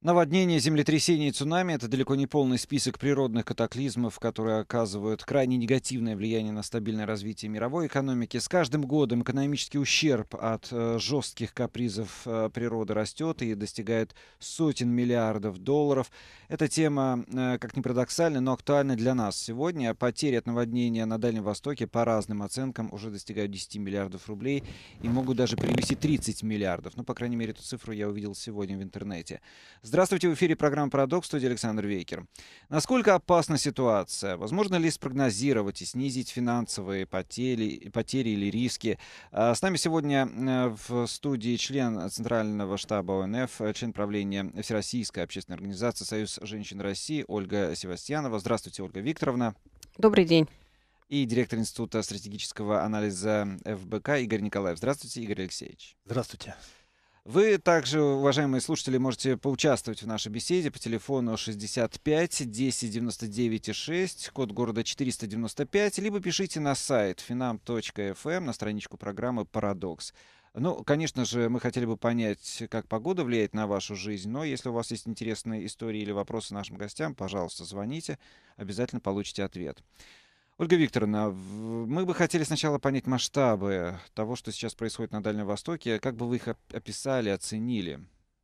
Наводнение, землетрясение и цунами — это далеко не полный список природных катаклизмов, которые оказывают крайне негативное влияние на стабильное развитие мировой экономики. С каждым годом экономический ущерб от жестких капризов природы растет и достигает сотен миллиардов долларов. Эта тема, как ни парадоксально, но актуальна для нас сегодня. Потери от наводнения на Дальнем Востоке, по разным оценкам, уже достигают 10 миллиардов рублей и могут даже превысить 30 миллиардов. Ну, по крайней мере, эту цифру я увидел сегодня в интернете. Здравствуйте, в эфире программа «Парадокс», в студии Александр Вейкер. Насколько опасна ситуация? Возможно ли спрогнозировать и снизить финансовые потери или риски? С нами сегодня в студии член Центрального штаба ОНФ, член правления Всероссийской общественной организации «Союз женщин России» Ольга Севастьянова. Здравствуйте, Ольга Викторовна. Добрый день. И директор Института стратегического анализа ФБК Игорь Николаев. Здравствуйте, Игорь Алексеевич. Здравствуйте. Вы также, уважаемые слушатели, можете поучаствовать в нашей беседе по телефону 65 10 99 6, код города 495, либо пишите на сайт finam.fm, на страничку программы «Парадокс». Ну, конечно же, мы хотели бы понять, как погода влияет на вашу жизнь, но если у вас есть интересные истории или вопросы нашим гостям, пожалуйста, звоните, обязательно получите ответ. Ольга Викторовна, мы бы хотели сначала понять масштабы того, что сейчас происходит на Дальнем Востоке. Как бы вы их описали, оценили?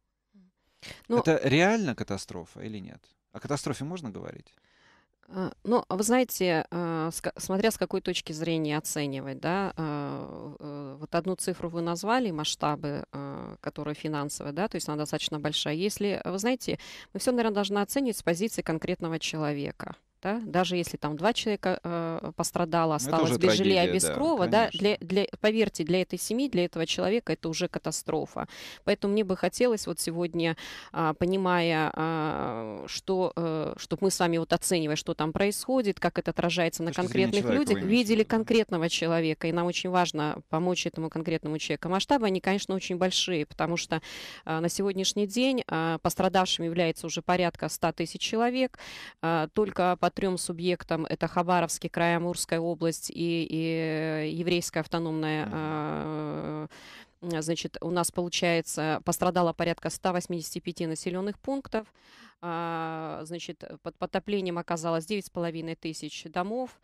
Ну, Это реально катастрофа или нет? О катастрофе можно говорить? Вы знаете, смотря с какой точки зрения оценивать, да, вот одну цифру вы назвали, масштабы, которые финансовые, да, то есть она достаточно большая. Если, вы знаете, мы все, наверное, должны оценивать с позиции конкретного человека. Да? Даже если там 2 человека пострадало, осталось без жилья и без крова, да, поверьте, для этой семьи, для этого человека это уже катастрофа. Поэтому мне бы хотелось вот сегодня, понимая, чтобы мы с вами вот оценивая, что там происходит, как это отражается на конкретных людях, видели конкретного человека. И нам очень важно помочь этому конкретному человеку. Масштабы, они, конечно, очень большие, потому что на сегодняшний день пострадавшими является уже порядка 100 тысяч человек. Только по 3 субъектам, это Хабаровский край, Амурская область и еврейская автономная, значит, у нас, получается, пострадало порядка 185 населенных пунктов. Значит, под потоплением оказалось 9,5 тысяч домов,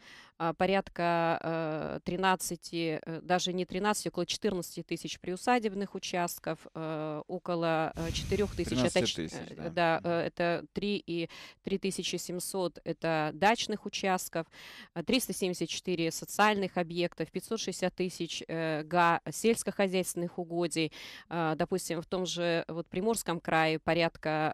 порядка 13, даже не 13, около 14 тысяч приусадебных участков, около 4 тысяч, это 3700 это дачных участков, 374 социальных объектов, 560 тысяч сельскохозяйственных угодий, допустим, в том же вот Приморском крае порядка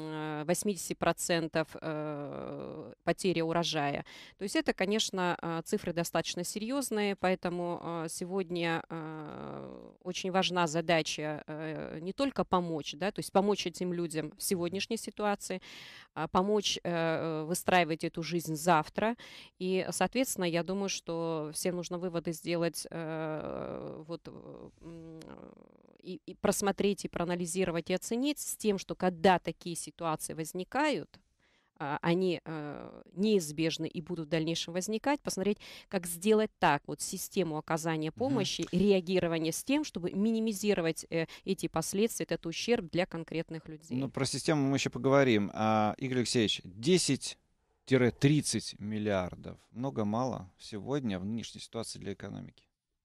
80% потери урожая. То есть это, конечно, цифры достаточно серьезные, поэтому сегодня очень важна задача не только помочь, да, то есть помочь этим людям в сегодняшней ситуации, помочь выстраивать эту жизнь завтра. И, соответственно, я думаю, что всем нужно выводы сделать и просмотреть, и проанализировать, и оценить с тем, что когда такие ситуации возникают, они неизбежны и будут в дальнейшем возникать, посмотреть, как сделать так, вот систему оказания помощи, реагирования с тем, чтобы минимизировать эти последствия, этот ущерб для конкретных людей. Ну, про систему мы еще поговорим. Игорь Алексеевич, 10-30 миллиардов. Много-мало сегодня в нынешней ситуации для экономики?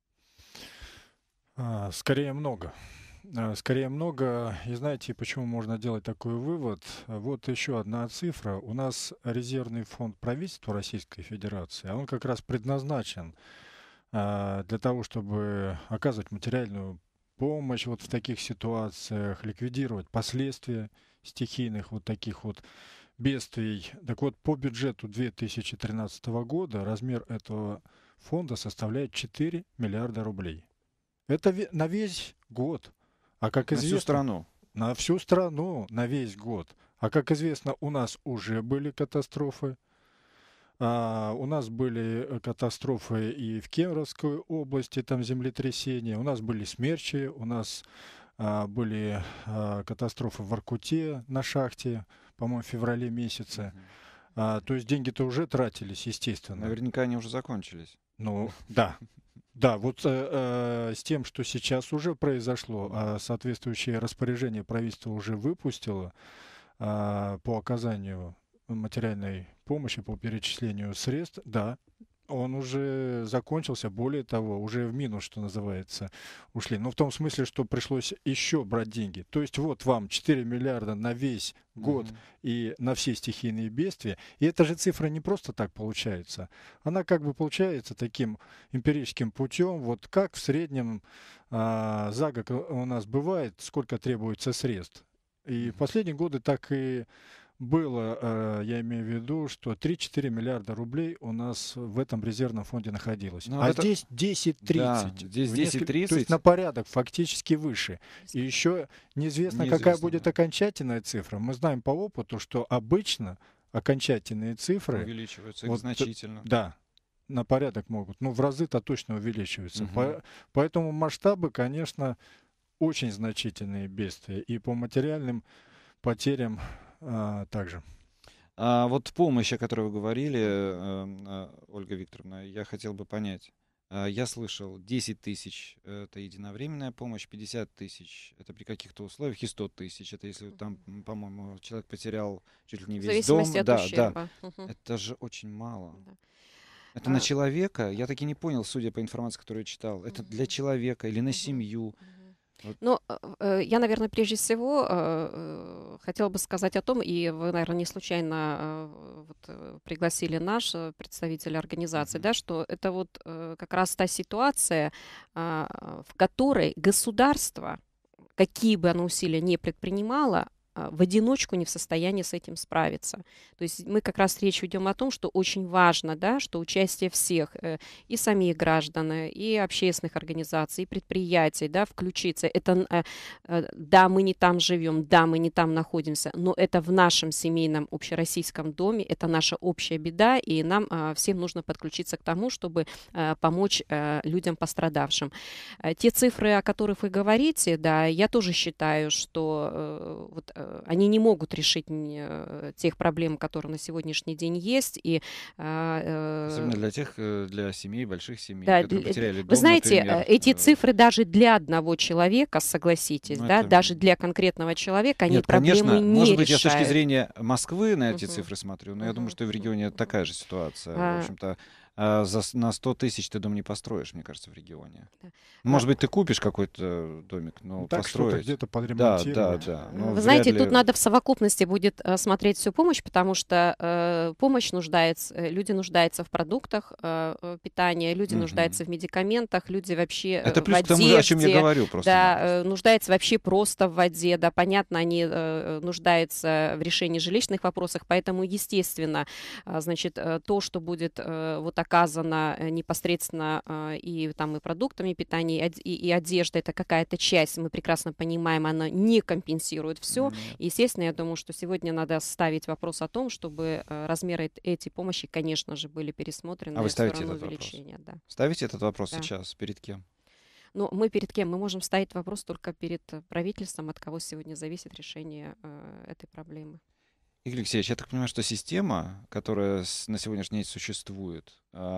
Скорее много. Скорее много. И знаете, почему можно делать такой вывод? Вот еще одна цифра. У нас резервный фонд правительства Российской Федерации, а он как раз предназначен для того, чтобы оказывать материальную помощь вот в таких ситуациях, ликвидировать последствия стихийных вот таких вот бедствий. Так вот, по бюджету 2013 года размер этого фонда составляет 4 миллиарда рублей. Это на весь год. А как известно, на всю страну? На всю страну, на весь год. А как известно, у нас уже были катастрофы. У нас были катастрофы и в Кемеровской области, там землетрясения. У нас были смерчи, у нас были катастрофы в Воркуте на шахте, по-моему, в феврале месяце. То есть деньги-то уже тратились, естественно. Наверняка они уже закончились. Ну, да. Да, вот с тем, что сейчас уже произошло, соответствующее распоряжение правительство уже выпустило, по оказанию материальной помощи, по перечислению средств, да, он уже закончился, более того, уже в минус, что называется, ушли. Но в том смысле, что пришлось еще брать деньги. То есть вот вам 4 миллиарда на весь год и на все стихийные бедствия. И эта же цифра не просто так получается. Она как бы получается таким эмпирическим путем. Вот как в среднем за год у нас бывает, сколько требуется средств. И в последние годы так и было, я имею в виду, что 3-4 миллиарда рублей у нас в этом резервном фонде находилось. Ну, а это... здесь 10-30. Да, здесь 10-30. То есть на порядок фактически выше. И еще неизвестно, какая будет окончательная цифра. Мы знаем по опыту, что обычно окончательные цифры увеличиваются вот, значительно. Да, на порядок могут. Ну, в разы-то точно увеличиваются. Поэтому масштабы, конечно, очень значительные бедствия. И по материальным потерям также. Вот помощь, о которой вы говорили, Ольга Викторовна, я хотел бы понять. Я слышал, 10 тысяч — это единовременная помощь, 50 тысяч — это при каких-то условиях, и 100 тысяч — это если там, по-моему, человек потерял чуть ли не весь дом. От ущерба. Это же очень мало. Да. Это на человека? Я таки не понял, судя по информации, которую я читал. Это для человека или на семью? Ну, я, наверное, прежде всего хотела бы сказать о том, и вы, наверное, не случайно пригласили наш представитель организации, да, что это вот как раз та ситуация, в которой государство, какие бы оно усилия ни предпринимало, в одиночку не в состоянии с этим справиться. То есть мы как раз речь ведем о том, что очень важно, да, что участие всех, и самих граждан, и общественных организаций, и предприятий, да, включиться. Это, да, мы не там живем, да, мы не там находимся, но это в нашем семейном общероссийском доме, это наша общая беда, и нам всем нужно подключиться к тому, чтобы помочь людям пострадавшим. Те цифры, о которых вы говорите, да, я тоже считаю, что вот они не могут решить тех проблем, которые на сегодняшний день есть. И, особенно для семей, больших семей, да, которые потеряли дом, вы знаете, например, эти цифры даже для одного человека, согласитесь, да, даже для конкретного человека они проблемы не может быть, решают. Я с точки зрения Москвы на эти цифры смотрю, но я думаю, что и в регионе такая же ситуация. В общем-то, на 100 тысяч ты дом не построишь, мне кажется, в регионе. Да. Может быть, ты купишь какой-то домик, но так построить... где-то подремонтировать. Да. Вы знаете, тут надо в совокупности будет смотреть всю помощь, потому что помощь нуждается, люди нуждаются в продуктах питания, люди нуждаются в медикаментах, люди вообще это плюс в одежде. к тому, о чем я говорю просто. Да, нуждаются вообще просто в воде, да, понятно, они нуждаются в решении жилищных вопросов, поэтому, естественно, значит, то, что будет вот оказано непосредственно и там и продуктами питания, и одежда, это какая-то часть, мы прекрасно понимаем, она не компенсирует все. Естественно, я думаю, что сегодня надо ставить вопрос о том, чтобы размеры этой помощи, конечно же, были пересмотрены. А вы ставите этот вопрос? Да. Ставите этот вопрос сейчас? Перед кем? Ну, мы перед кем? Мы можем ставить вопрос только перед правительством, от кого сегодня зависит решение этой проблемы. Игорь Алексеевич, я так понимаю, что система, которая на сегодняшний день существует,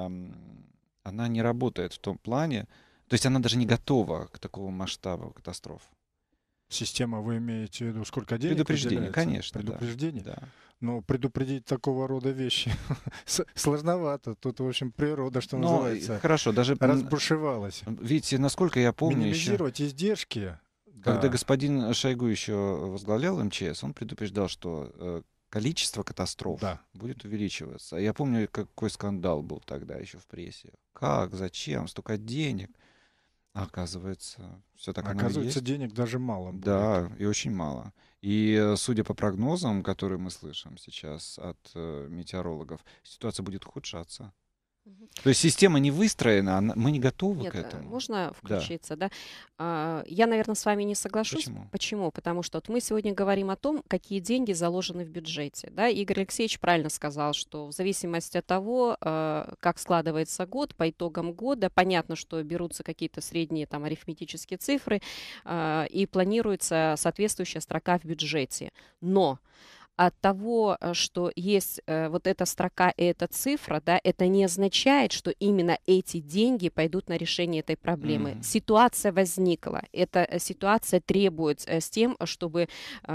она не работает в том плане, то есть она даже не готова к такому масштабу катастроф. Система, вы имеете в виду, сколько денег? Предупреждение, конечно. Предупреждение? Да. Но предупредить такого рода вещи сложновато. Тут, в общем, природа, что называется, хорошо, даже разбушевалась. Видите, насколько я помню, минимизировать издержки. Когда господин Шойгу еще возглавлял МЧС, он предупреждал, что количество катастроф будет увеличиваться. Я помню, какой скандал был тогда еще в прессе. Как, зачем, столько денег? А оказывается, все так оно и есть. Оказывается, денег даже мало будет. Да, и очень мало. И судя по прогнозам, которые мы слышим сейчас от метеорологов, ситуация будет ухудшаться. То есть система не выстроена, мы не готовы к этому. Можно включиться, да? Я, наверное, с вами не соглашусь. Почему? Потому что вот мы сегодня говорим о том, какие деньги заложены в бюджете. Да? Игорь Алексеевич правильно сказал, что в зависимости от того, как складывается год, по итогам года, понятно, что берутся какие-то средние там арифметические цифры и планируется соответствующая строка в бюджете. Но от того, что есть вот эта строка и эта цифра, да, это не означает, что именно эти деньги пойдут на решение этой проблемы. Ситуация возникла. Эта ситуация требует с тем, чтобы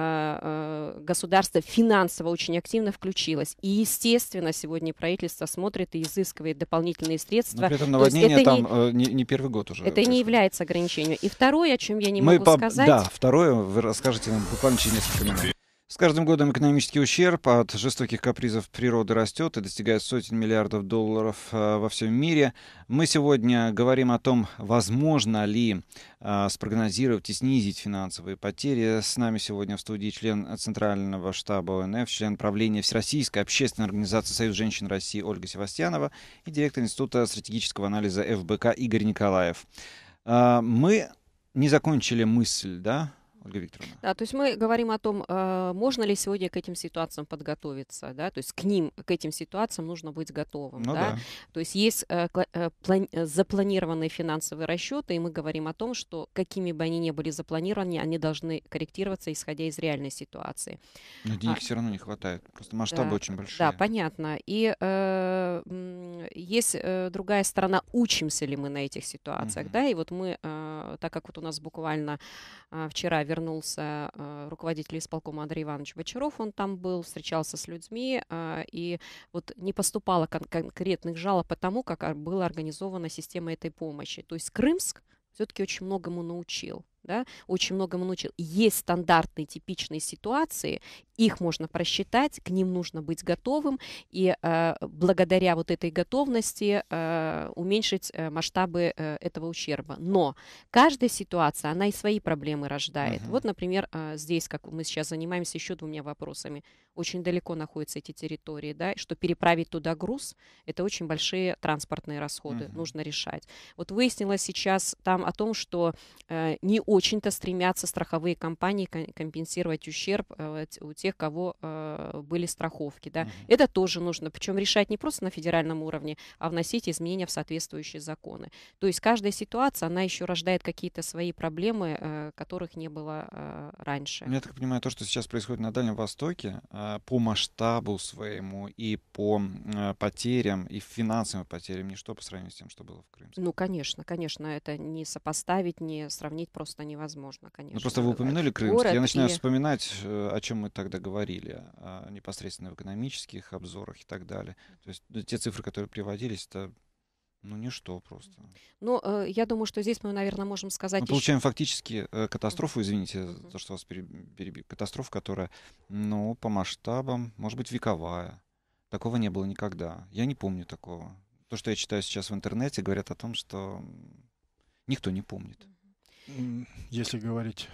государство финансово очень активно включилось. И, естественно, сегодня правительство смотрит и изыскивает дополнительные средства. Но при этом наводнение там не первый год уже. Это происходит. Не является ограничением. И второе, о чем я не могу сказать... Да, второе, вы расскажете нам буквально через несколько минут. С каждым годом экономический ущерб от жестоких капризов природы растет и достигает сотен миллиардов долларов во всем мире. Мы сегодня говорим о том, возможно ли спрогнозировать и снизить финансовые потери. С нами сегодня в студии член Центрального штаба ОНФ, член правления Всероссийской общественной организации «Союз женщин России» Ольга Севастьянова и директор Института стратегического анализа ФБК Игорь Николаев. Мы не закончили мысль, да? Ольга Викторовна. Да, то есть мы говорим о том, можно ли сегодня к этим ситуациям подготовиться, да, то есть к этим ситуациям нужно быть готовым, да? То есть есть запланированные финансовые расчеты, и мы говорим о том, что какими бы они ни были запланированы, они должны корректироваться, исходя из реальной ситуации. Но денег все равно не хватает, просто масштабы очень большие. Да, понятно. И есть другая сторона, учимся ли мы на этих ситуациях, да, и вот мы, так как вот у нас буквально вчера вернулся руководитель исполкома Андрей Иванович Бочаров, он там был, встречался с людьми, и вот не поступало конкретных жалоб по тому, как была организована система этой помощи. То есть Крымск все-таки очень многому научил. Да, очень многому научил. Есть стандартные, типичные ситуации, их можно просчитать, к ним нужно быть готовым, и благодаря вот этой готовности уменьшить масштабы этого ущерба. Но каждая ситуация, она и свои проблемы рождает. Вот, например, здесь, как мы сейчас занимаемся еще двумя вопросами, очень далеко находятся эти территории, да, что переправить туда груз, это очень большие транспортные расходы, нужно решать. Вот выяснилось сейчас там о том, что не очень-то стремятся страховые компании компенсировать ущерб у тех, кого были страховки. Да? Это тоже нужно, причем решать не просто на федеральном уровне, а вносить изменения в соответствующие законы. То есть каждая ситуация, она еще рождает какие-то свои проблемы, которых не было раньше. Я так понимаю, то, что сейчас происходит на Дальнем Востоке, по масштабу своему и по потерям, и финансовым потерям, ничто по сравнению с тем, что было в Крымске. Ну, конечно, это не сопоставить, не сравнить просто невозможно, конечно. Ну, просто вы упомянули Крымск, я начинаю вспоминать, о чем мы тогда говорили, непосредственно в экономических обзорах и так далее. То есть те цифры, которые приводились, это ничто просто. Ну, я думаю, что здесь мы, наверное, можем сказать... Мы получаем фактически катастрофу, извините за то, что вас перебью, катастрофу, которая, по масштабам, может быть, вековая. Такого не было никогда. Я не помню такого. То, что я читаю сейчас в интернете, говорят о том, что никто не помнит. Если говорить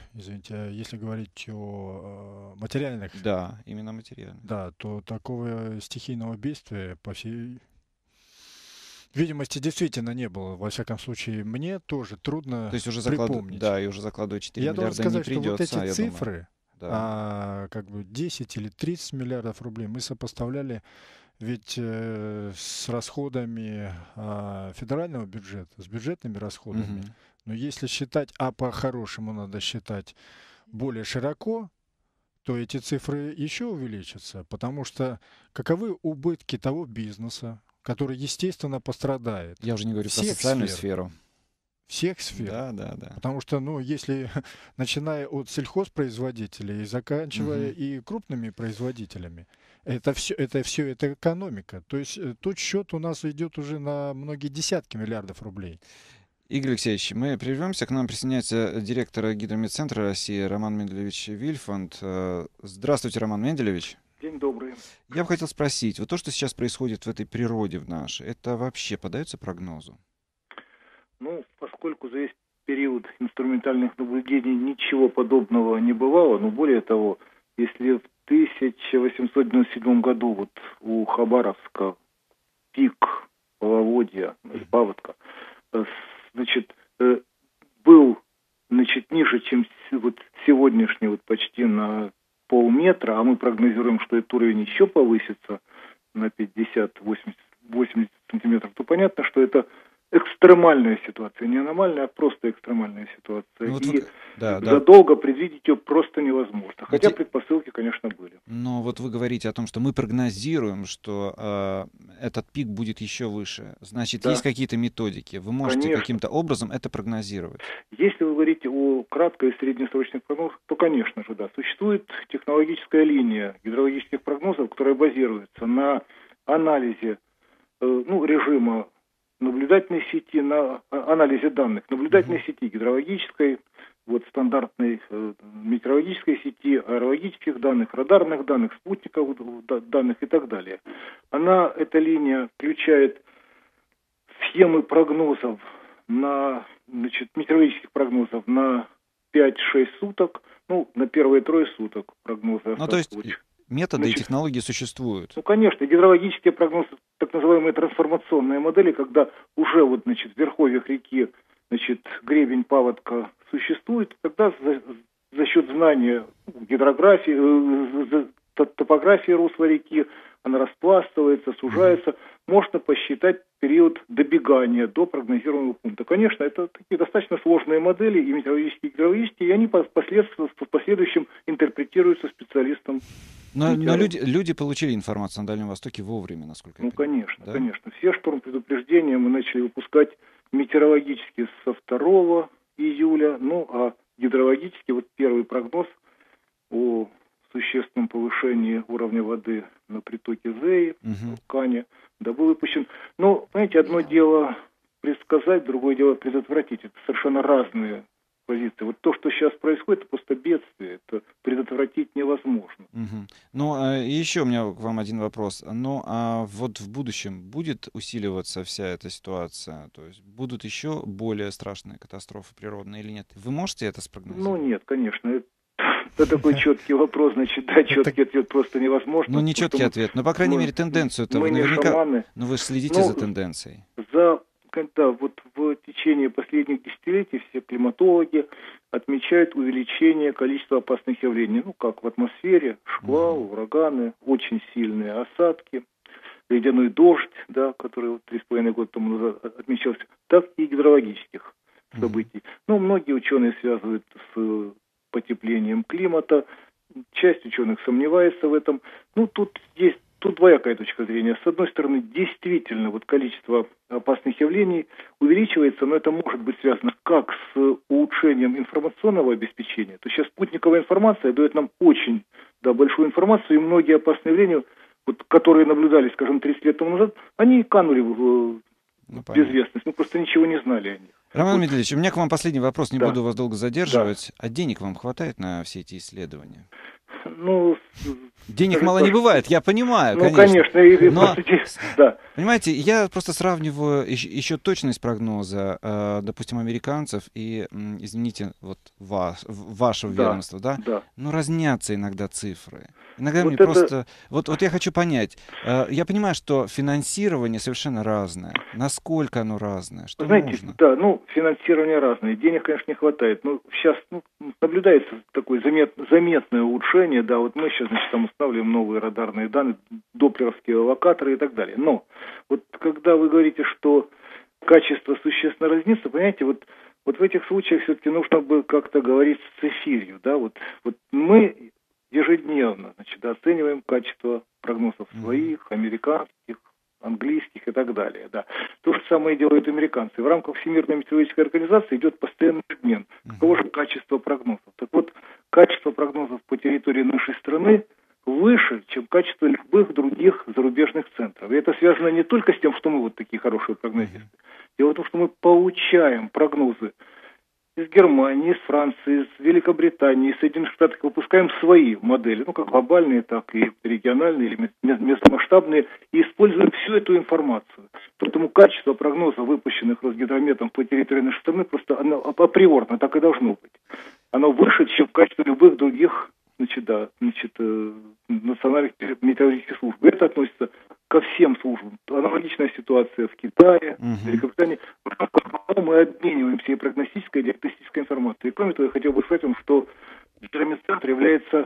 о материальных... Да, именно материальных. Да, то такого стихийного бедствия, по всей видимости, действительно не было. Во всяком случае, мне тоже трудно припомнить. Да, и уже закладывать 4 миллиарда должен сказать, не придется. Что вот эти цифры, 10 или 30 миллиардов рублей, мы сопоставляли ведь с расходами федерального бюджета, с бюджетными расходами. Но если считать, по-хорошему надо считать более широко, то эти цифры еще увеличатся, потому что каковы убытки того бизнеса, который, естественно, пострадает. Я уже не говорю про социальную сферу. Всех сфер. Да. Потому что, если, начиная от сельхозпроизводителей и заканчивая и крупными производителями, это экономика. То есть тут счет у нас идет уже на многие десятки миллиардов рублей. Игорь Алексеевич, мы прервемся. К нам присоединяется директор Гидрометцентра России Роман Менделевич Вильфанд. Здравствуйте, Роман Менделевич. День добрый. Я бы хотел спросить, вот то, что сейчас происходит в этой природе в нашей, это вообще поддается прогнозу? Поскольку за весь период инструментальных наблюдений ничего подобного не бывало, но более того, если в 1897 году у Хабаровска пик половодья, или паводка, был ниже, чем сегодняшний почти на полметра, а мы прогнозируем, что этот уровень еще повысится на 50-80 сантиметров, то понятно, что это экстремальная ситуация, не аномальная, а просто экстремальная ситуация. Ну, вот и задолго предвидеть ее просто невозможно. Хотя предпосылки, конечно, были. Но вот вы говорите о том, что мы прогнозируем, что этот пик будет еще выше. Значит, есть какие-то методики. Вы можете каким-то образом это прогнозировать? Если вы говорите о кратко- и среднесрочных прогнозах, то, конечно же, да. Существует технологическая линия гидрологических прогнозов, которая базируется на анализе режима наблюдательной сети, на анализе данных наблюдательной сети, гидрологической, стандартной метеорологической сети, аэрологических данных, радарных данных, спутниковых данных и так далее. Эта линия включает схемы прогнозов метеорологических прогнозов на 5-6 суток, на первые трое суток прогнозы. То есть методы и технологии существуют? Конечно, гидрологические прогнозы, так называемые трансформационные модели, когда уже в верховьях реки, гребень паводка существует, тогда за счет знания гидрографии, топографии русла реки, она распластывается, сужается, можно посчитать период добегания до прогнозируемого пункта. Конечно, это такие достаточно сложные модели, и метеорологические, и гидрологические, и они в последующем интерпретируются специалистом. Но люди получили информацию на Дальнем Востоке вовремя, насколько я понимаю. Конечно. Все штормпредупреждения мы начали выпускать метеорологически со 2 июля, а гидрологически первый прогноз о существенном повышении уровня воды на притоке Зеи, в Кане, был выпущен. Понимаете, одно дело предсказать, другое дело предотвратить. Это совершенно разные позиции. То, что сейчас происходит, это просто бедствие. Это предотвратить невозможно. Еще у меня к вам один вопрос. А в будущем будет усиливаться вся эта ситуация? То есть будут еще более страшные катастрофы природные или нет? Вы можете это спрогнозировать? Нет, конечно. Это такой четкий вопрос, четкий ответ просто невозможно. Не четкий ответ, но, по крайней мере, тенденцию-то вы наверняка... вы же следите за тенденцией. В течение последних десятилетий все климатологи отмечают увеличение количества опасных явлений. Как в атмосфере, шквал, ураганы, очень сильные осадки, ледяной дождь, который 3,5 года тому назад отмечался, так и гидрологических событий. Многие ученые связывают с потеплением климата. Часть ученых сомневается в этом. Тут двоякая точка зрения. С одной стороны, действительно, количество опасных явлений увеличивается, но это может быть связано как с улучшением информационного обеспечения. То сейчас спутниковая информация дает нам очень большую информацию, и многие опасные явления, которые наблюдались, 30 лет тому назад, они канули в безвестность. Мы просто ничего не знали о них. Роман Медведевич, у меня к вам последний вопрос, не буду вас долго задерживать. А денег вам хватает на все эти исследования? Денег мало не бывает, я понимаю, конечно. Но, понимаете, я просто сравниваю еще точность прогноза, допустим, американцев и, извините, вашего ведомства, разнятся иногда цифры. Иногда мне просто... я хочу понять. Я понимаю, что финансирование совершенно разное. Насколько оно разное? Что нужно? Финансирование разное. Денег, конечно, не хватает. Сейчас наблюдается такое заметное улучшение. Мы сейчас, там устанавливаем новые радарные данные, доплеровские локаторы и так далее. Но когда вы говорите, что качество существенно разнится, понимаете, в этих случаях все-таки нужно бы как-то говорить с цифирью. Мы ежедневно оцениваем качество прогнозов своих, американских, английских и так далее. То же самое делают американцы. В рамках Всемирной метеорологической организации идет постоянный обмен. Каково же качество прогнозов? Качество прогнозов по территории нашей страны выше, чем качество любых других зарубежных центров. И это связано не только с тем, что мы такие хорошие прогнозисты. Дело в том, что мы получаем прогнозы из Германии, из Франции, из Великобритании, из Соединенных Штатов, выпускаем свои модели, как глобальные, так и региональные или местомасштабные, и используем всю эту информацию. Поэтому качество прогноза, выпущенных Росгидрометом по территории нашей страны, просто априорно так и должно быть. Оно выше, чем качество любых других национальных метеорологических служб. Это относится ко всем службам. Аналогичная ситуация в Китае, в Великобритании. Мы обмениваемся и прогностической, и диагностической информацией. И кроме того, я хотел бы сказать вам, что Гидрометцентр является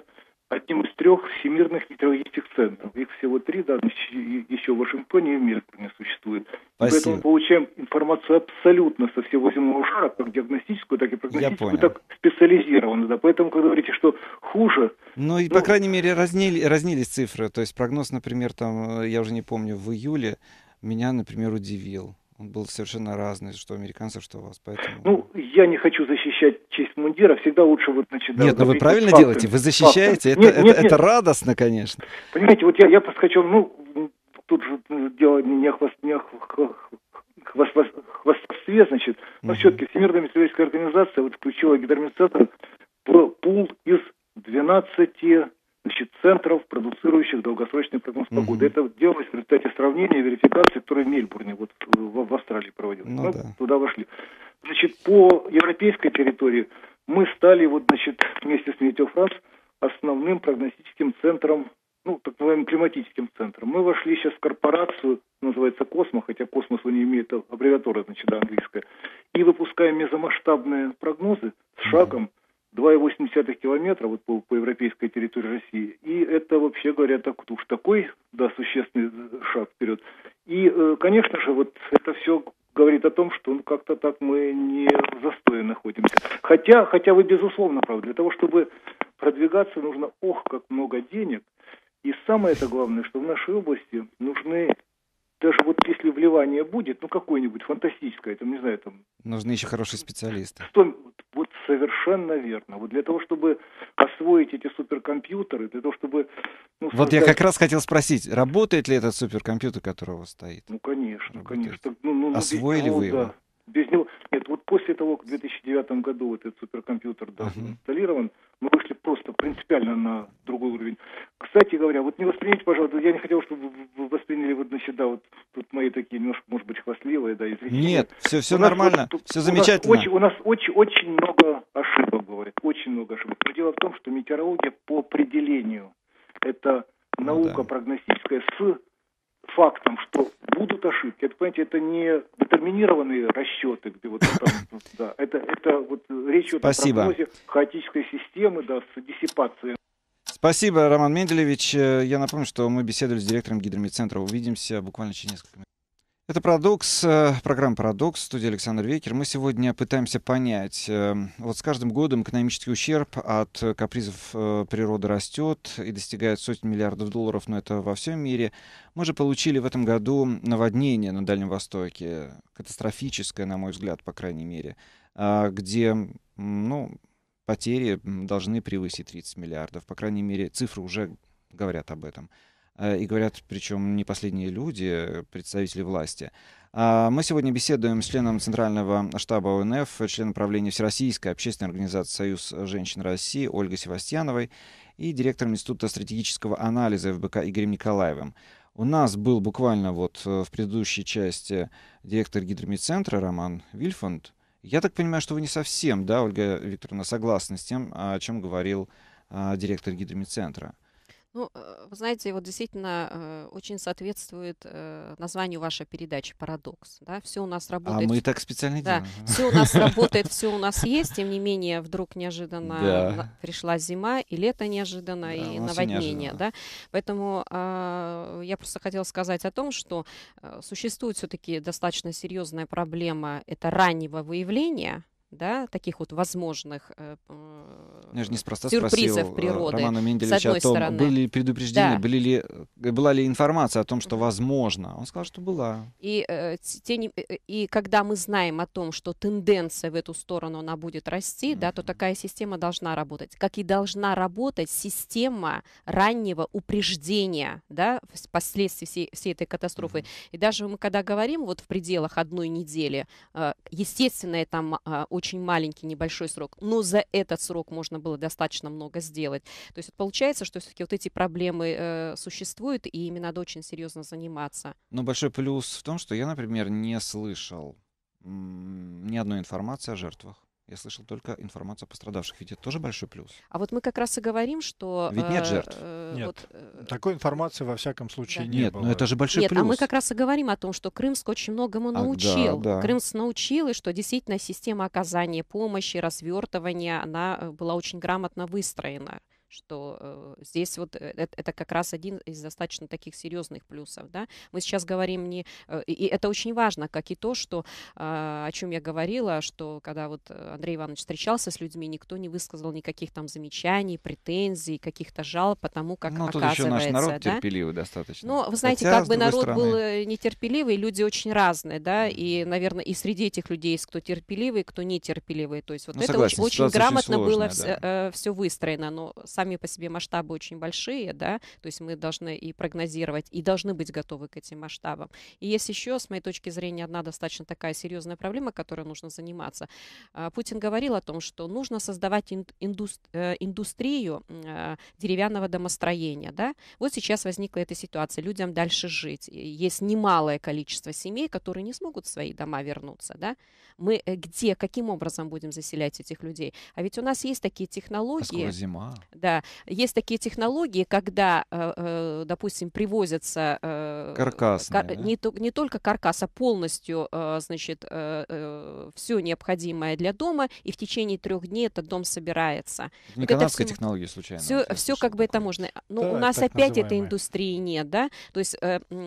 одним из 3 всемирных метеорологических центров. Их всего 3, да, еще в Вашингтоне и в Мельбурне существует. Поэтому мы получаем информацию абсолютно со всего земного шара, как диагностическую, так и прогностическую, так специализированную. Да. Поэтому, когда говорите, что хуже... Ну и, по крайней мере, разнились цифры. То есть прогноз, например, там, я уже не помню, в июле меня, например, удивил. Он был совершенно разный, что у американцев, что у вас. Поэтому... Ну, я не хочу защищать честь мундира. Всегда лучше вот, значит... Нет, но вы правильно делаете, вы защищаете. Это радостно, конечно. Понимаете, вот я просто хочу... Ну, тут же дело не о хвастовстве, значит. Но все-таки Всемирная метеорологическая организация вот включила гидрометцентр в пул из 12... Значит, центров, продуцирующих долгосрочный прогноз погоды. Это делалось в результате сравнения, верификации, которая в Мельбурне, вот в Австралии проводилась. Мы туда вошли. Значит, по европейской территории мы стали, вот, значит, вместе с Метеофранс основным прогностическим центром, ну, так называемым климатическим центром. Мы вошли сейчас в корпорацию, называется Космо, хотя Космос не имеет аббревиатуры, значит, английская, и выпускаем мезомасштабные прогнозы с шагом 2,8 километра вот по европейской территории России. И это, вообще говоря, такой, да, существенный шаг вперед. И, конечно же, вот это все говорит о том, что как-то так мы не в застое находимся. Хотя вы, безусловно, правы. Для того, чтобы продвигаться, нужно, как много денег. И самое это главное, что в нашей области нужны, даже вот если вливание будет, какое-нибудь фантастическое, там, не знаю, там... Нужны еще хорошие специалисты. Вот совершенно верно. Вот для того, чтобы освоить эти суперкомпьютеры, для того, чтобы... Вот я как раз хотел спросить, работает ли этот суперкомпьютер, который у вас стоит? Ну, конечно, работает. Конечно. Освоили вы его? Да. Без него... Нет, вот после того, как в 2009 году вот этот суперкомпьютер был инсталлирован, мы вышли просто принципиально на другой уровень. Кстати говоря, вот не воспринимайте, пожалуйста, я не хотел, чтобы вы восприняли, вот, значит, да, вот тут мои такие немножко, может быть, хвастливые, да, извините. Нет, все нормально, все замечательно. У нас очень много ошибок бывает, очень много ошибок. Но дело в том, что метеорология по определению это наука прогностическая с фактом, что будут ошибки. Это, понимаете, это не детерминированные расчеты, где вот там, да, это вот речь идет о прогнозе хаотической системы, да, с диссипацией. Спасибо, Роман Менделевич. Я напомню, что мы беседовали с директором гидрометцентра. Увидимся буквально через несколько минут. Это «Парадокс», программа «Парадокс», студия Александр Векер. Мы сегодня пытаемся понять, вот с каждым годом экономический ущерб от капризов природы растет и достигает сотен миллиардов долларов, но это во всем мире. Мы же получили в этом году наводнение на Дальнем Востоке, катастрофическое, на мой взгляд, по крайней мере, где, потери должны превысить 30 миллиардов. По крайней мере, цифры уже говорят об этом. И говорят, причем не последние люди, представители власти. Мы сегодня беседуем с членом Центрального штаба ОНФ, членом правления Всероссийской общественной организации «Союз женщин России» Ольгой Севастьяновой и директором Института стратегического анализа ФБК Игорем Николаевым. У нас был буквально вот в предыдущей части директор гидрометцентра Роман Вильфанд. Я так понимаю, что вы не совсем, да, Ольга Викторовна, согласны с тем, о чем говорил директор гидрометцентра? Ну, вы знаете, вот действительно очень соответствует названию вашей передачи «Парадокс». Да? Все у нас работает. А мы так специально делаем. Все у нас работает, все у нас есть. Тем не менее, вдруг неожиданно пришла зима, и лето неожиданно, и наводнение. Да? Поэтому я просто хотела сказать о том, что существует все-таки достаточно серьезная проблема это раннего выявления, да, таких вот возможных сюрпризов природы, Романа Менделевича о том, были ли предупреждения, была ли информация о том, что возможно. Он сказал, что была. И когда мы знаем о том, что тенденция в эту сторону она будет расти, да, то такая система должна работать. Как и должна работать система раннего упреждения, да, последствий всей этой катастрофы. И даже мы когда говорим вот в пределах одной недели, естественно, там очень маленький, небольшой срок, но за этот срок можно было достаточно много сделать. То есть получается, что все-таки вот эти проблемы существуют, и ими надо очень серьезно заниматься. Но большой плюс в том, что я, например, не слышал ни одной информации о жертвах. Я слышал только информацию о пострадавших. Ведь это тоже большой плюс. А вот мы как раз и говорим, что... Ведь нет жертв. Нет, такой информации во всяком случае не было. Нет, но это же большой плюс. А мы как раз и говорим о том, что Крымск очень многому научил. Крымск научил, и что действительно система оказания помощи, развертывания, она была очень грамотно выстроена. что здесь вот это как раз один из достаточно таких серьезных плюсов, да. Мы сейчас говорим не... И это очень важно, как и то, что, о чем я говорила, что когда вот Андрей Иванович встречался с людьми, никто не высказал никаких там замечаний, претензий, каких-то жалоб по тому, как оказывается. Ну, тут еще наш народ да? терпеливый достаточно. Ну, вы знаете, хотя, как бы народ стороны... был нетерпеливый, люди очень разные, да, и, наверное, и среди этих людей есть кто терпеливый, кто нетерпеливый. То есть вот это согласен, очень грамотно сложная, было все выстроено, но сами по себе масштабы очень большие, да, то есть мы должны и прогнозировать, и должны быть готовы к этим масштабам. И есть еще, с моей точки зрения, одна достаточно такая серьезная проблема, которой нужно заниматься. Путин говорил о том, что нужно создавать индустрию деревянного домостроения, да. Вот сейчас возникла эта ситуация, людям дальше жить. Есть немалое количество семей, которые не смогут в свои дома вернуться, да. Мы где, каким образом будем заселять этих людей? А ведь у нас есть такие технологии. Скоро зима. Да, есть такие технологии, когда, допустим, привозятся каркасные, да? не только каркас, а полностью, значит, все необходимое для дома, и в течение 3 дней этот дом собирается. Не вот канадская технология случайно. Все как бы это можно. Но да, у нас опять называемая. этой индустрии нет, да? То есть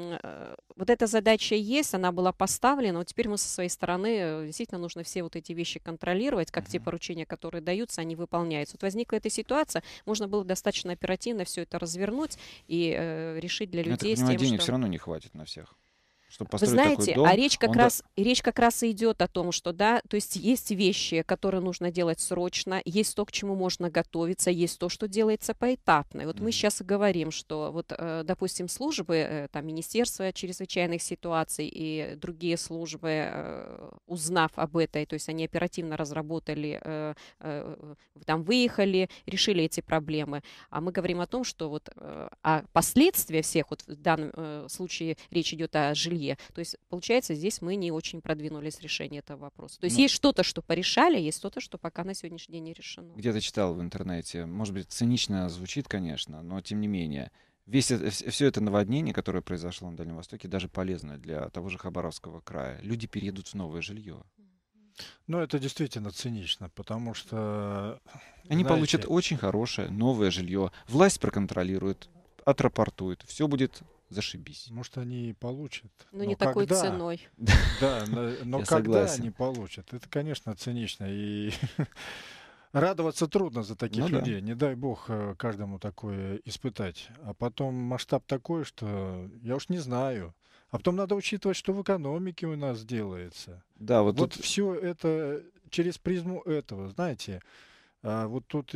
вот эта задача есть, она была поставлена, но теперь мы со своей стороны действительно нужно все вот эти вещи контролировать, как те поручения, которые даются, они выполняются. Вот возникла эта ситуация, можно было достаточно оперативно все это развернуть и решить для людей с тем, денег что... все равно не хватит на всех. Вы знаете, дом, речь как раз и идет о том, что, да, то есть есть вещи, которые нужно делать срочно, есть то, к чему можно готовиться, есть то, что делается поэтапно. И вот мы сейчас и говорим, что вот, допустим, службы, там, Министерство чрезвычайных ситуаций и другие службы, узнав об этой, то есть они оперативно разработали, там, выехали, решили эти проблемы. А мы говорим о том, что вот о последствиях всех, вот в данном случае речь идет о жилье. То есть, получается, здесь мы не очень продвинулись в решении этого вопроса. То есть есть что-то, что порешали, есть что-то, что пока на сегодняшний день не решено. Где-то читал в интернете, может быть, цинично звучит, конечно, но тем не менее, все это наводнение, которое произошло на Дальнем Востоке, даже полезно для того же Хабаровского края. Люди переедут в новое жилье. Ну, это действительно цинично, потому что... Они получат очень хорошее новое жилье. Власть проконтролирует, отрапортует. Все будет... зашибись. Может, они и получат. Но не такой ценой. Да, но когда они получат? Это, конечно, цинично. И радоваться трудно за таких людей. Не дай бог каждому такое испытать. А потом масштаб такой, что я уж не знаю. А потом надо учитывать, что в экономике у нас делается. Да, вот тут... все это через призму этого, знаете. Вот тут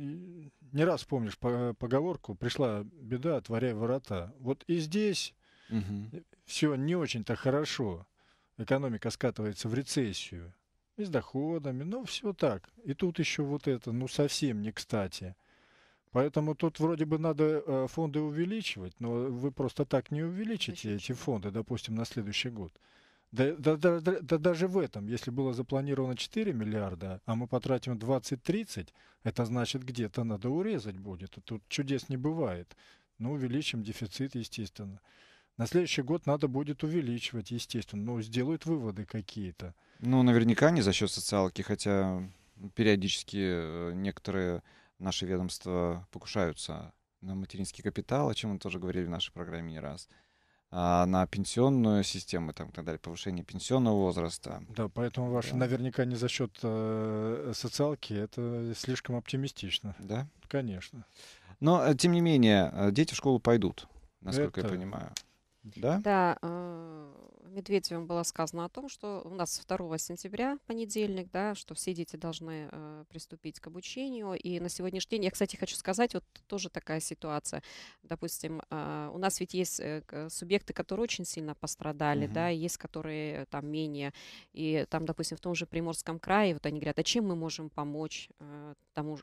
не раз помнишь поговорку «пришла беда, отворяй ворота». Вот и здесь все не очень-то хорошо. Экономика скатывается в рецессию. И с доходами, ну все так. И тут еще вот это, ну совсем не кстати. Поэтому тут вроде бы надо фонды увеличивать, но вы просто так не увеличите эти фонды, допустим, на следующий год. Да даже в этом, если было запланировано 4 миллиарда, а мы потратим 20-30, это значит, где-то надо урезать будет. Тут чудес не бывает. Ну, увеличим дефицит, естественно. На следующий год надо будет увеличивать, естественно. Но сделают выводы какие-то. Ну, наверняка не за счет социалки, хотя периодически некоторые наши ведомства покушаются на материнский капитал, о чем мы тоже говорили в нашей программе не раз. На пенсионную систему и так далее, повышение пенсионного возраста. Да, поэтому ваше наверняка не за счет социалки, это слишком оптимистично. Да? Конечно. Но, тем не менее, дети в школу пойдут, насколько я понимаю. Да? Да, Медведевым было сказано о том, что у нас 2 сентября, понедельник, да, что все дети должны приступить к обучению. И на сегодняшний день, я, кстати, хочу сказать, вот тоже такая ситуация. Допустим, у нас ведь есть субъекты, которые очень сильно пострадали, да, и есть, которые там менее. И там, допустим, в том же Приморском крае, вот они говорят, а чем мы можем помочь тому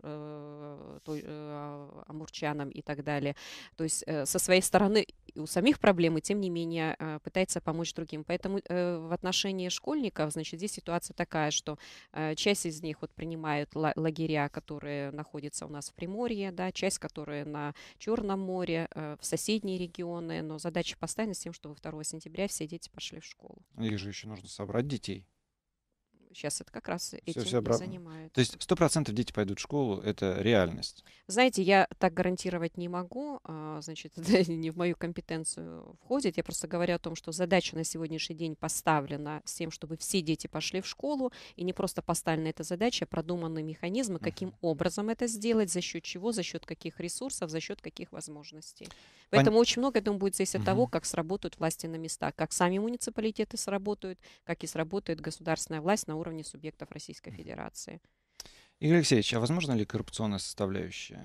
амурчанам и так далее. То есть со своей стороны у самих проблем, и тем не менее пытается помочь другим. Поэтому в отношении школьников, значит, здесь ситуация такая, что часть из них вот принимают лагеря, которые находятся у нас в Приморье, да, часть, которые на Черном море, в соседние регионы, но задача поставлена с тем, чтобы 2 сентября все дети пошли в школу. Их же еще нужно собрать детей. сейчас это как раз этим Все и занимаются. То есть 100% дети пойдут в школу, это реальность? Знаете, я так гарантировать не могу, значит, это не в мою компетенцию входит. Я просто говорю о том, что задача на сегодняшний день поставлена с тем, чтобы все дети пошли в школу, и не просто поставлена эта задача, а продуманы механизмы, каким образом это сделать, за счет чего, за счет каких ресурсов, за счет каких возможностей. Поэтому очень много, я думаю, будет зависеть от того, как сработают власти на местах, как сами муниципалитеты сработают, как и сработает государственная власть на уровне субъектов Российской Федерации. Игорь Алексеевич, а возможно ли коррупционная составляющая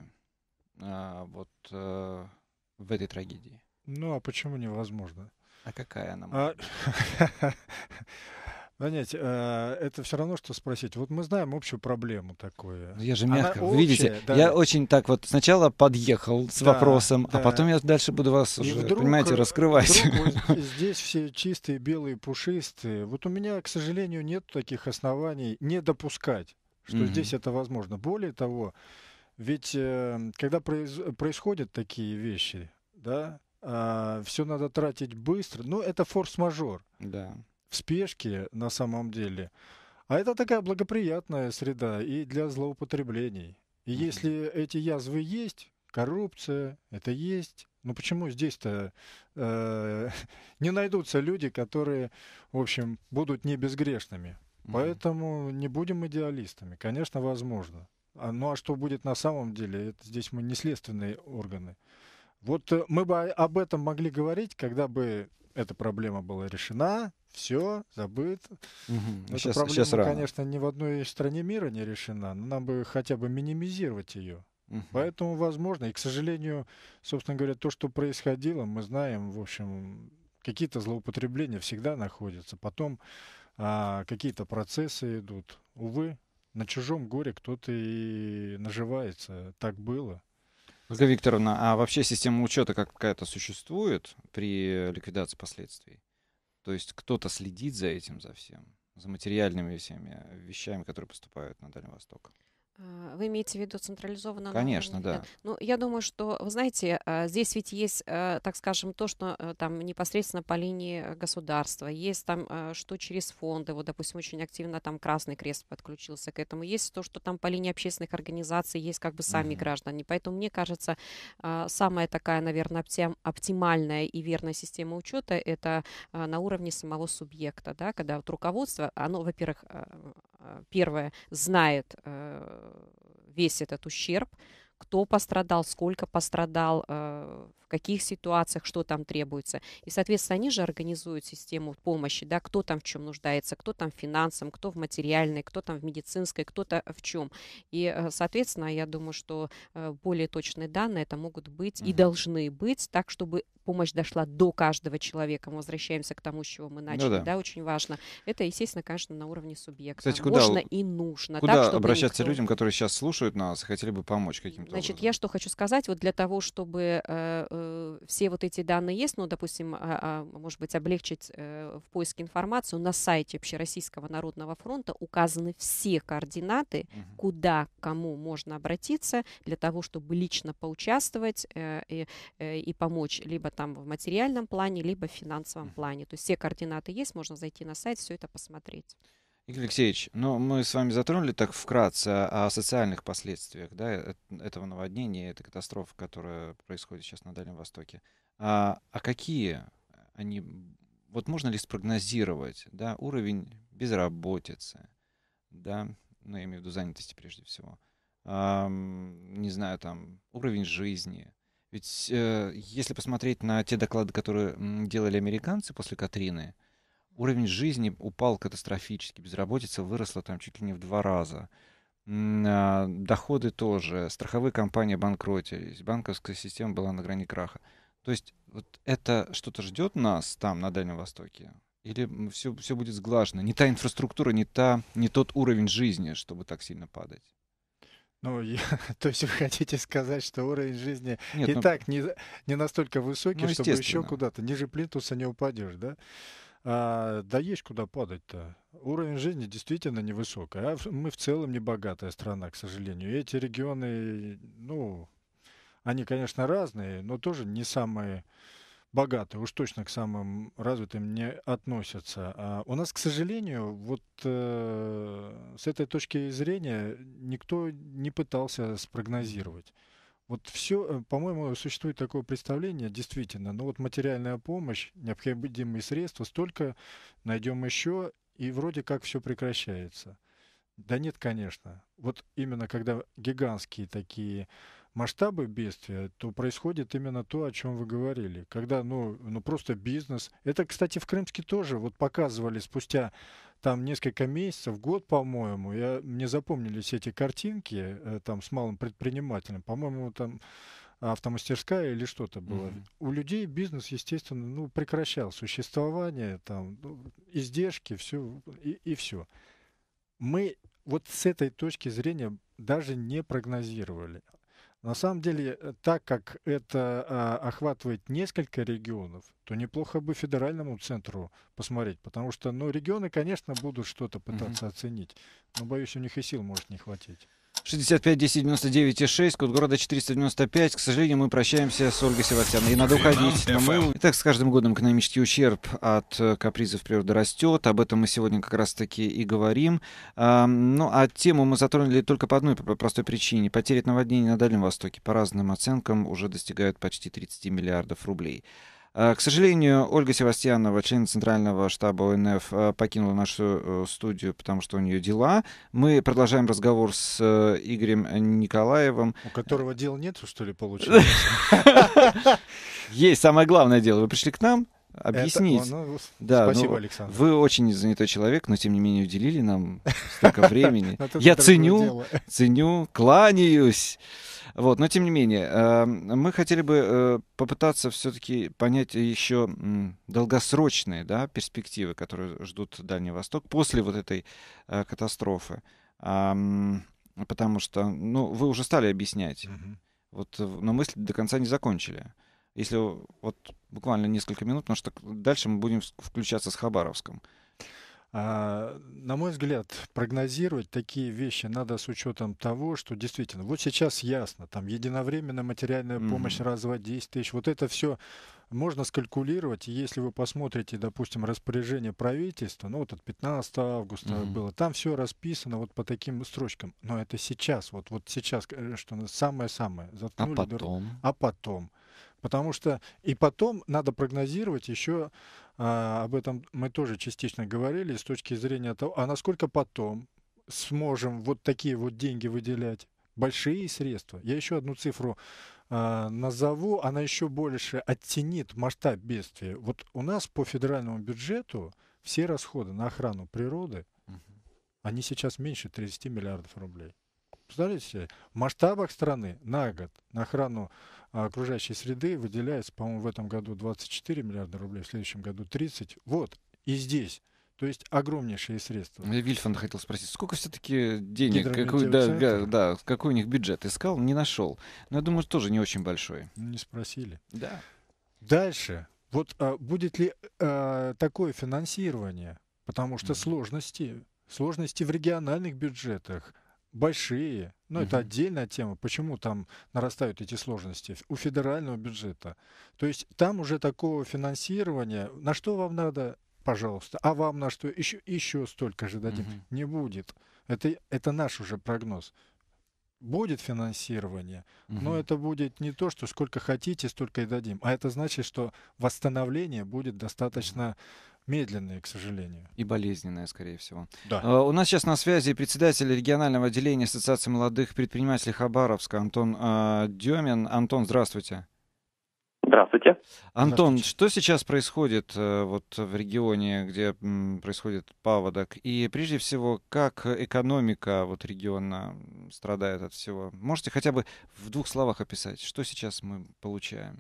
в этой трагедии? Ну, а почему невозможно? А какая она может быть? Знаете, это все равно, что спросить. Вот мы знаем общую проблему такую. Я же мягко. Вы общая, видите, да. я очень так вот сначала подъехал с вопросом, да. а потом я дальше буду вас уже, понимаете, раскрывать. Вдруг вот здесь все чистые, белые, пушистые. Вот у меня, к сожалению, нет таких оснований не допускать, что здесь это возможно. Более того, ведь когда происходят такие вещи, да, все надо тратить быстро. Ну, это форс-мажор. Да. В спешке на самом деле. А это такая благоприятная среда и для злоупотреблений. И если эти язвы есть, коррупция, это есть, ну почему здесь-то не найдутся люди, которые, в общем, будут не безгрешными? Поэтому не будем идеалистами. Конечно, возможно. Ну а что будет на самом деле? Это здесь мы не следственные органы. Вот мы бы об этом могли говорить, когда бы эта проблема была решена, все, забыт. Эта проблема, конечно, ни в одной стране мира не решена, но нам бы хотя бы минимизировать ее. Поэтому возможно, и, к сожалению, собственно говоря, то, что происходило, мы знаем, в общем, какие-то злоупотребления всегда находятся. Потом какие-то процессы идут. Увы, на чужом горе кто-то и наживается. Так было. Ольга Викторовна, а вообще система учета какая-то существует при ликвидации последствий? То есть кто-то следит за этим, за всем, за материальными всеми вещами, которые поступают на Дальний Восток? Вы имеете в виду централизованно? Конечно, да. Ну, я думаю, что, вы знаете, здесь ведь есть, так скажем, то, что там непосредственно по линии государства, есть там, что через фонды, вот, допустим, очень активно там Красный Крест подключился к этому, есть то, что там по линии общественных организаций, есть как бы сами граждане. Поэтому, мне кажется, самая такая, наверное, оптимальная и верная система учета — это на уровне самого субъекта, да, когда вот руководство, оно, во-первых, первое, знает весь этот ущерб, кто пострадал, сколько пострадал, в каких ситуациях, что там требуется. И, соответственно, они же организуют систему помощи, да, кто там в чем нуждается, кто там в финансовом, кто в материальной, кто там в медицинской, кто-то в чем. И, соответственно, я думаю, что более точные данные это могут быть и должны быть так, чтобы помощь дошла до каждого человека. Мы возвращаемся к тому, с чего мы начали, да, очень важно. Это, естественно, конечно, на уровне субъекта. Кстати, куда, можно и нужно. Куда так, обращаться людям, которые сейчас слушают нас и хотели бы помочь каким-то Значит, образом? я что хочу сказать, вот для того, чтобы все вот эти данные есть, ну, допустим, может быть, облегчить в поиске информацию, на сайте Общероссийского народного фронта указаны все координаты, куда, кому можно обратиться для того, чтобы лично поучаствовать и помочь либо там в материальном плане, либо в финансовом плане. То есть все координаты есть, можно зайти на сайт, все это посмотреть. Игорь Алексеевич, ну, мы с вами затронули так вкратце о социальных последствиях, да, этого наводнения, этой катастрофы, которая происходит сейчас на Дальнем Востоке. А какие они, вот можно ли спрогнозировать, да, уровень безработицы, да, ну, я имею в виду занятости прежде всего, не знаю, там, уровень жизни. Ведь если посмотреть на те доклады, которые делали американцы после Катрины, уровень жизни упал катастрофически, безработица выросла там чуть ли не в 2 раза. Доходы тоже, страховые компании банкротились, банковская система была на грани краха. То есть вот это что-то ждет нас там, на Дальнем Востоке? Или все будет сглажено? Не та инфраструктура, не тот уровень жизни, чтобы так сильно падать? Ну, то есть вы хотите сказать, что уровень жизни и так не настолько высокий, чтобы еще куда-то ниже плинтуса не упадешь, да? Да есть куда падать-то. Уровень жизни действительно невысокий. А мы в целом не богатая страна, к сожалению. И эти регионы, ну, они, конечно, разные, но тоже не самые богатые, уж точно к самым развитым не относятся. А у нас, к сожалению, вот с этой точки зрения никто не пытался спрогнозировать. Вот все, по-моему, существует такое представление, действительно, ну вот материальная помощь, необходимые средства, столько найдем еще, и вроде как все прекращается. Да нет, конечно. Вот именно когда гигантские такие масштабы бедствия, то происходит именно то, о чем вы говорили. Когда, ну просто бизнес. Это, кстати, в Крымске тоже вот показывали спустя там несколько месяцев, год, по-моему. Мне запомнились эти картинки там с малым предпринимателем. По-моему, там автомастерская или что-то было. У людей бизнес, естественно, ну, прекращал существование, там, издержки, все, и все. Мы вот с этой точки зрения даже не прогнозировали. На самом деле, так как это охватывает несколько регионов, то неплохо бы федеральному центру посмотреть, потому что, ну, регионы, конечно, будут что-то пытаться оценить, но, боюсь, у них и сил может не хватить. 65 10 99 и 6, код города 495. К сожалению, мы прощаемся с Ольгой Севастьяновной. И надо уходить. Итак, с каждым годом экономический ущерб от капризов природы растет. Об этом мы сегодня как раз-таки и говорим. Ну, а тему мы затронули только по одной простой причине. Потери от наводнений на Дальнем Востоке, по разным оценкам, уже достигают почти 30 миллиардов рублей. К сожалению, Ольга Севастьянова, член Центрального штаба ОНФ, покинула нашу студию, потому что у нее дела. Мы продолжаем разговор с Игорем Николаевым. У которого дел нет, что ли, получается? Есть самое главное дело. Вы пришли к нам объяснить. Спасибо, Александр. Вы очень занятой человек, но тем не менее уделили нам столько времени. Я ценю, кланяюсь. Вот, но тем не менее, мы хотели бы попытаться все-таки понять еще долгосрочные, да, перспективы, которые ждут Дальний Восток после вот этой катастрофы. Потому что, ну, вы уже стали объяснять, вот, но мысль до конца не закончили. Если вот буквально несколько минут, потому что дальше мы будем включаться с Хабаровском. На мой взгляд, прогнозировать такие вещи надо с учетом того, что действительно, вот сейчас ясно, там единовременная материальная помощь разово 10 тысяч, вот это все можно скалькулировать, и если вы посмотрите, допустим, распоряжение правительства, ну вот от 15 августа было, там все расписано вот по таким строчкам, но это сейчас, вот сейчас, что самое-самое, заткнули. А потом? Потому что и потом надо прогнозировать еще, об этом мы тоже частично говорили, с точки зрения того, а насколько потом сможем вот такие вот деньги выделять, большие средства. Я еще одну цифру назову, она еще больше оттенит масштаб бедствия. Вот у нас по федеральному бюджету все расходы на охрану природы, они сейчас меньше 30 миллиардов рублей. Представляете, в масштабах страны на год на охрану окружающей среды выделяется, по-моему, в этом году 24 миллиарда рублей, в следующем году 30. Вот, и здесь. То есть огромнейшие средства. Я Вильфанда хотел спросить, сколько все-таки денег, какой у них бюджет искал, не нашел. Но я думаю, тоже не очень большой. Не спросили. Да. Дальше. Вот будет ли такое финансирование? Потому что сложности в региональных бюджетах большие. Но это отдельная тема. Почему там нарастают эти сложности? У федерального бюджета. То есть там уже такого финансирования, на что вам надо, пожалуйста, а вам на что еще столько же дадим. Не будет. Это наш уже прогноз. Будет финансирование, но это будет не то, что сколько хотите, столько и дадим. А это значит, что восстановление будет достаточно медленное, к сожалению. И болезненное, скорее всего. Да. У нас сейчас на связи председатель регионального отделения Ассоциации молодых предпринимателей Хабаровска Антон Демин. Антон, здравствуйте. Здравствуйте. Антон, что сейчас происходит вот в регионе, где происходит паводок? И прежде всего, как экономика вот региона страдает от всего? Можете хотя бы в 2 словах описать, что сейчас мы получаем?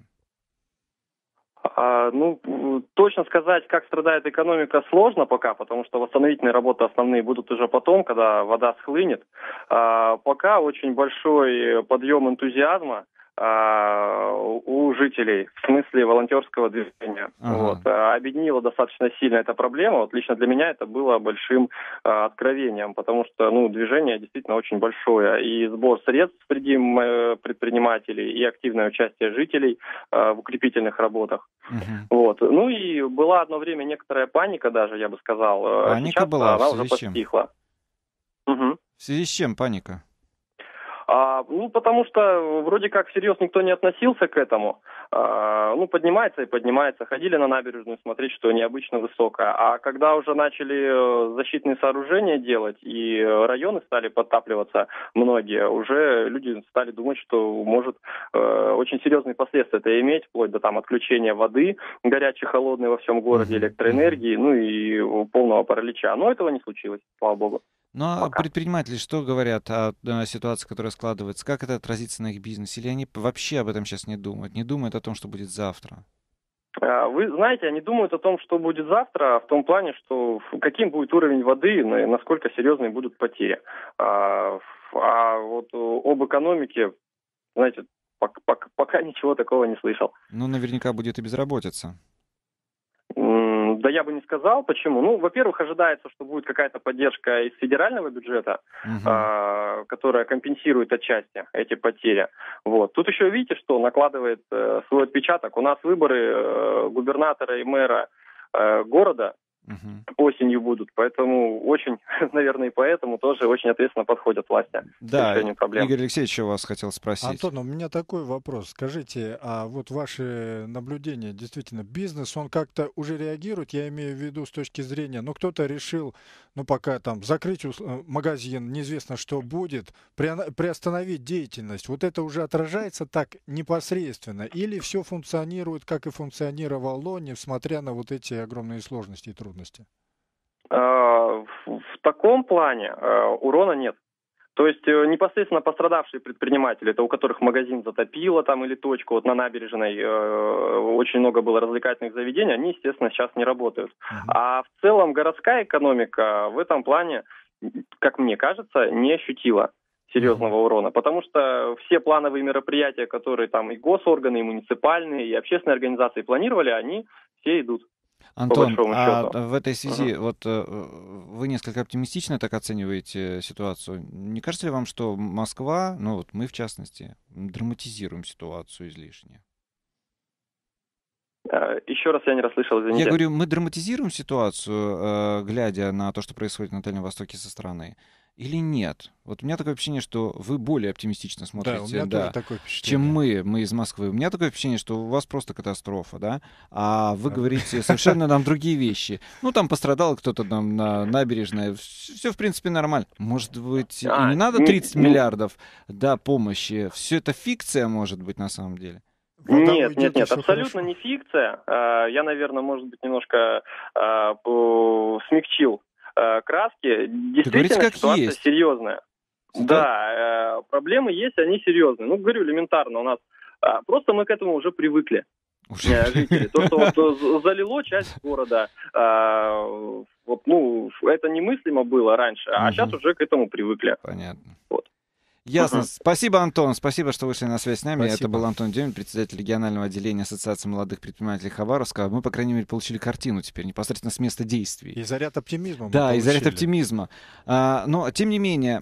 Точно сказать, как страдает экономика, сложно пока, потому что восстановительные работы основные будут уже потом, когда вода схлынет. Пока очень большой подъем энтузиазма у жителей, в смысле волонтерского движения. Объединила достаточно сильно эта проблема. Вот лично для меня это было большим откровением, потому что движение действительно очень большое. И сбор средств среди предпринимателей, и активное участие жителей в укрепительных работах. И была одно время некоторая паника даже, я бы сказал. Паника сейчас была? она уже подстихла. В связи с чем паника? Потому что вроде как всерьез никто не относился к этому. Поднимается и поднимается. Ходили на набережную смотреть, что необычно высокое. А когда уже начали защитные сооружения делать, и районы стали подтапливаться многие, уже люди стали думать, что может очень серьезные последствия это иметь, вплоть до отключения воды горячей, холодной во всем городе, электроэнергии, и полного паралича. Но этого не случилось, слава богу. Ну а предприниматели что говорят о ситуации, которая складывается? Как это отразится на их бизнесе? Или они вообще об этом сейчас не думают? Не думают о том, что будет завтра? Вы знаете, они думают о том, что будет завтра, в том плане, что каким будет уровень воды, насколько серьезные будут потери. Вот об экономике, знаете, пока ничего такого не слышал. Наверняка будет и безработица. Да я бы не сказал. Почему? Во-первых, ожидается, что будет какая-то поддержка из федерального бюджета, которая компенсирует отчасти эти потери. Тут еще видите, что накладывает свой отпечаток. У нас выборы губернатора и мэра города осенью будут, поэтому очень, наверное, и поэтому тоже очень ответственно подходят власти к решению проблем. Игорь Алексеевич у вас хотел спросить. Антон, у меня такой вопрос. Скажите, а вот ваши наблюдения, действительно, бизнес, он как-то уже реагирует, я имею в виду с точки зрения, кто-то решил, пока закрыть магазин, неизвестно, что будет, приостановить деятельность, вот это уже отражается так непосредственно, или все функционирует, как и функционировал ЛОНИ, несмотря на вот эти огромные сложности и трудности? В таком плане урона нет. То есть непосредственно пострадавшие предприниматели, это у которых магазин затопило или точку, на набережной очень много было развлекательных заведений, они, естественно, сейчас не работают. А в целом городская экономика в этом плане, как мне кажется, не ощутила серьезного урона, потому что все плановые мероприятия, которые и госорганы, и муниципальные, и общественные организации планировали, они все идут. Антон, в этой связи вы несколько оптимистично так оцениваете ситуацию. Не кажется ли вам, что Москва, мы в частности, драматизируем ситуацию излишне? Еще раз я не расслышал, извините. Я говорю, мы драматизируем ситуацию, глядя на то, что происходит на Дальнем Востоке со стороны, или нет? Вот у меня такое ощущение, что вы более оптимистично смотрите, у меня тоже такое впечатление, чем мы из Москвы. У меня такое впечатление, что у вас просто катастрофа, да? А вы говорите совершенно другие вещи. Там пострадал кто-то на набережной. Все, в принципе, нормально. Может быть, и не надо 30 миллиардов помощи. Все это фикция, может быть, на самом деле. Нет, абсолютно не фикция. Я, наверное, может быть, немножко смягчил краски. Действительно, ситуация есть. Серьезная. Да, проблемы есть, они серьезные. Говорю, элементарно, у нас просто мы к этому уже привыкли. Жители. То, что залило часть города, это немыслимо было раньше, а сейчас уже к этому привыкли. Понятно. Ясно. Спасибо, Антон. Спасибо, что вышли на связь с нами. Это был Антон Демин, председатель регионального отделения Ассоциации молодых предпринимателей Хабаровска. Мы, по крайней мере, получили картину теперь непосредственно с места действий. И заряд оптимизма. Да, и заряд оптимизма. Но, тем не менее,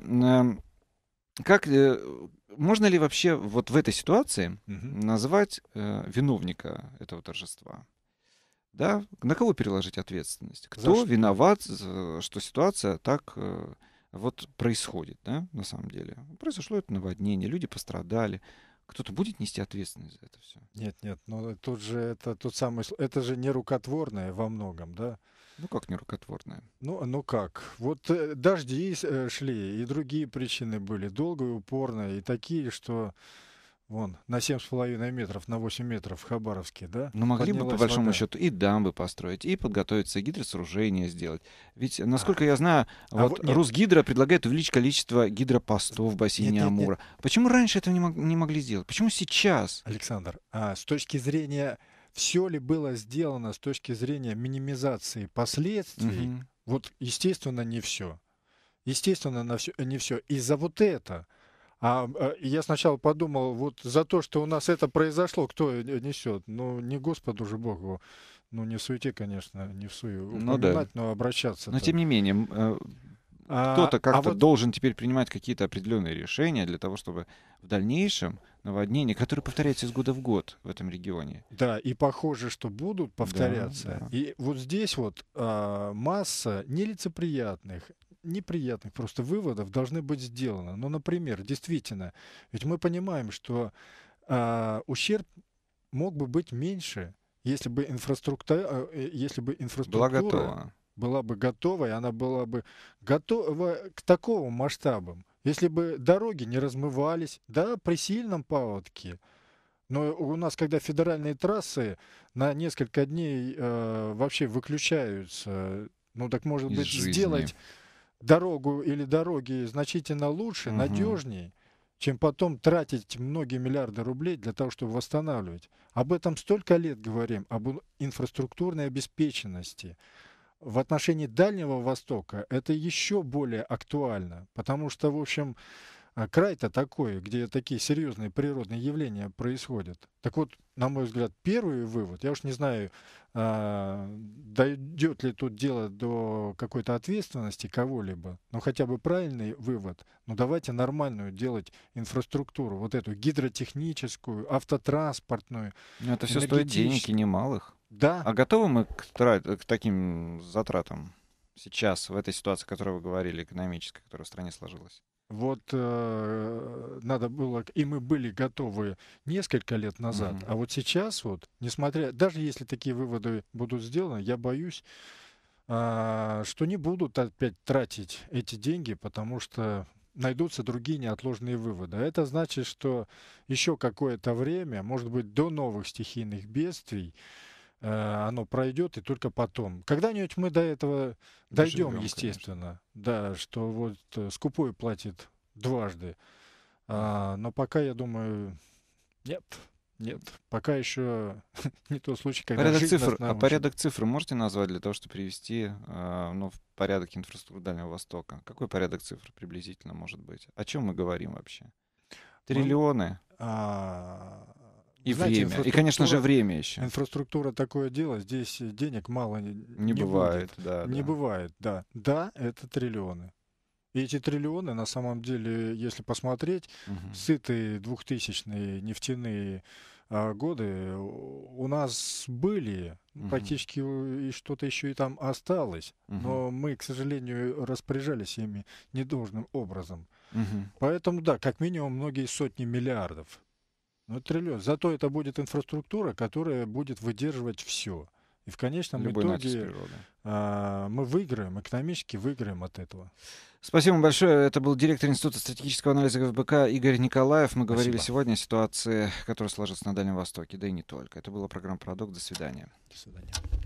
можно ли вообще в этой ситуации назвать виновника этого торжества? Да? На кого переложить ответственность? Кто виноват, что ситуация так происходит, да, на самом деле? Произошло это наводнение, люди пострадали. Кто-то будет нести ответственность за это все? Нет, но тут же это же не рукотворное во многом, да? Как не рукотворное? Как? Дожди шли, и другие причины были, долго и упорно, и такие, что на 7,5 метров, на 8 метров в Хабаровске, да? Могли бы, по большому счету, и дамбы построить, и подготовиться, и гидросооружения сделать. Ведь, насколько я знаю, Русгидро предлагает увеличить количество гидропостов в бассейне Амура. Почему раньше этого не могли сделать? Почему сейчас? Александр, с точки зрения, все ли было сделано с точки зрения минимизации последствий, естественно, не все. Естественно, не все. Из-за этого. Я сначала подумал, вот за то, что у нас это произошло, кто несет? Ну, не Господу же Богу. Ну, не в суете, конечно, не в суе упоминать, но обращаться. Но, тем не менее, кто-то как-то должен теперь принимать какие-то определенные решения для того, чтобы в дальнейшем наводнения, которые повторяются из года в год в этом регионе. Да, и похоже, что будут повторяться. Да. И вот здесь вот масса нелицеприятных, неприятных просто выводов должны быть сделаны. Ну, например, действительно, ведь мы понимаем, что ущерб мог бы быть меньше, если бы инфраструктура была бы готова, и она была бы готова к такому масштабу. Если бы дороги не размывались, да, при сильном паводке. Но у нас, когда федеральные трассы на несколько дней вообще выключаются, ну так может быть сделать дорогу или дороги значительно лучше, надежнее, чем потом тратить многие миллиарды рублей для того, чтобы восстанавливать. Об этом столько лет говорим, об инфраструктурной обеспеченности. В отношении Дальнего Востока это еще более актуально, потому что, в общем, край-то такой, где такие серьезные природные явления происходят. Так вот, на мой взгляд, первый вывод, я уж не знаю, дойдет ли тут дело до какой-то ответственности кого-либо, но хотя бы правильный вывод, ну давайте нормальную делать инфраструктуру, вот эту гидротехническую, автотранспортную. Но это все стоит денег и немалых. Да. А готовы мы к таким затратам сейчас, в этой ситуации, о которой вы говорили, экономической, которая в стране сложилась? Вот надо было, и мы были готовы несколько лет назад, а вот сейчас вот, несмотря, даже если такие выводы будут сделаны, я боюсь, что не будут опять тратить эти деньги, потому что найдутся другие неотложные выводы. А это значит, что еще какое-то время, может быть, до новых стихийных бедствий, оно пройдет, и только потом. Когда-нибудь мы до этого дойдем, естественно. Конечно. Да, что вот скупой платит дважды. Но пока, я думаю, нет. Пока еще не тот случай, когда порядок цифр можете назвать для того, чтобы привести в порядок инфраструктуры Дальнего Востока? Какой порядок цифр приблизительно может быть? О чем мы говорим вообще? Триллионы? И знаете, время. И, конечно же, время еще. Инфраструктура такое дело. Здесь денег мало не бывает. Да, не бывает, да. Да, это триллионы. И эти триллионы, на самом деле, если посмотреть, сытые 2000-е нефтяные годы у нас были. Практически и что-то еще и там осталось. Но мы, к сожалению, распоряжались ими недолжным образом. Поэтому, да, как минимум многие сотни миллиардов. Ну, триллион. Зато это будет инфраструктура, которая будет выдерживать все. И в конечном итоге мы выиграем, экономически выиграем от этого. Спасибо большое. Это был директор Института стратегического анализа ГФБК Игорь Николаев. Мы говорили сегодня о ситуации, которая сложится на Дальнем Востоке, да и не только. Это была программа «Парадокс». До свидания. До свидания.